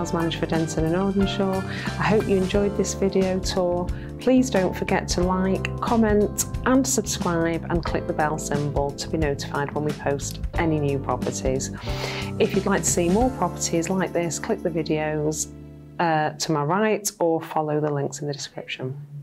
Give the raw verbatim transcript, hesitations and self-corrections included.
sales manager for Denton and Ordenshaw. I hope you enjoyed this video tour. Please don't forget to like, comment and subscribe, and click the bell symbol to be notified when we post any new properties. If you'd like to see more properties like this, click the videos uh, to my right or follow the links in the description.